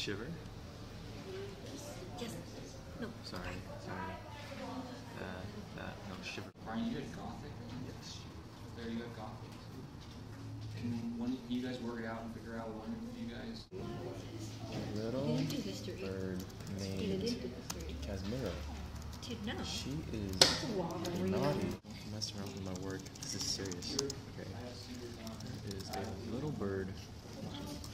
shiver? Yes. No. Sorry. No, shiver. Ryan, you had Gothic? Yes. There you have Gothic. And when you guys work it out and figure out one of you guys. Little Didn't do history. bird Didn't named do history. Kasmira. Dude, no. She is Wow. naughty. Don't mess around with my work. This is serious. Okay. There is a little bird